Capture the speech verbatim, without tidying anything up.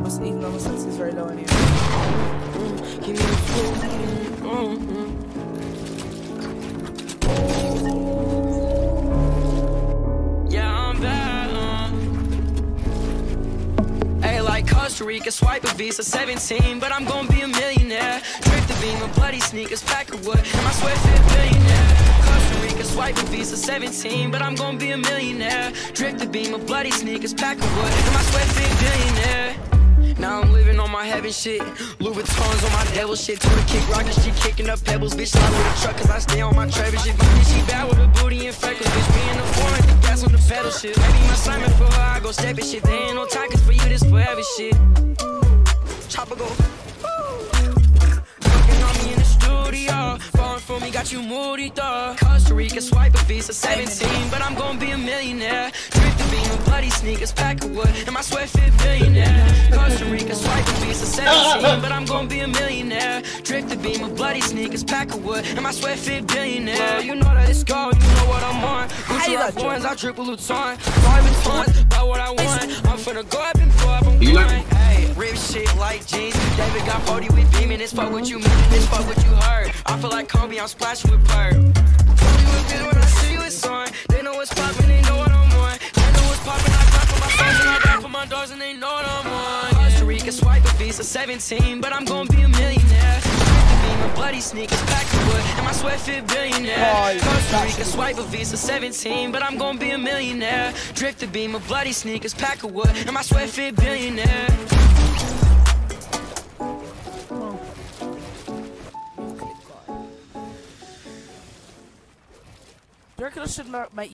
number, his number six is very low anyway. Mm, give me the food. Mm, mm. Yeah, I'm bad. Uh. Hey, like Costa Rica, swipe a Visa seventeen, but I'm gonna be a millionaire. Drip the beam of bloody sneakers, pack of wood, and my sweat fit billionaire. Costa Rica, swipe a Visa seventeen, but I'm gonna be a millionaire. Drip the beam of bloody sneakers, pack of wood, and my sweat fit billionaire. Now I'm living on my heaven shit. Louis Vuittons on my devil shit. To the kick rocket, she kicking up pebbles. Bitch, slide with a truck cause I stay on my Trevor shit. My bitch, she bad with a booty and freckles. Bitch, be in the foreign, the gas on the pedal shit. Maybe my Simon for her, I go step it shit. There ain't no time cause for you, this forever shit. Chopper go. Looking on me in the studio. Falling for me, got you moody, dog. Costa Rica, swipe a Visa seventeen, but I'm gonna be a millionaire. Drip the beam of bloody sneakers, pack of wood, and my sweat fit billionaire. Costa Rica, swipe a Visa seventeen, but I'm gonna be a millionaire. Drip the beam of bloody sneakers, pack of wood, and my sweat fit billionaire. You know that it's gold, you know what I'm on. Gucci like ones, I drip a Luton. Five and tons, buy what I want. I'm finna go up and blow up, I'm going. Hey, rip shit like jeans. David got forty with beaming. This fuck what you mean, this fuck what you heard. I feel like Kobe, I'm splashing with perp. Tell you a bit when I see you, it's on. They know what's poppin', they know what I'm on. They know what's poppin', I clap for my sons and I rap for my dogs and they know what I'm on. Costa Rica, swipe a Visa seventeen, but I'm gonna be a millionaire. My bloody sneakers, pack of wood, and my sweat fit billionaire. Costa Rica, swipe a Visa seventeen, but I'm gonna be a millionaire. Drift the beam of bloody sneakers, pack of wood, and my sweat fit billionaire. Do you reckon I should make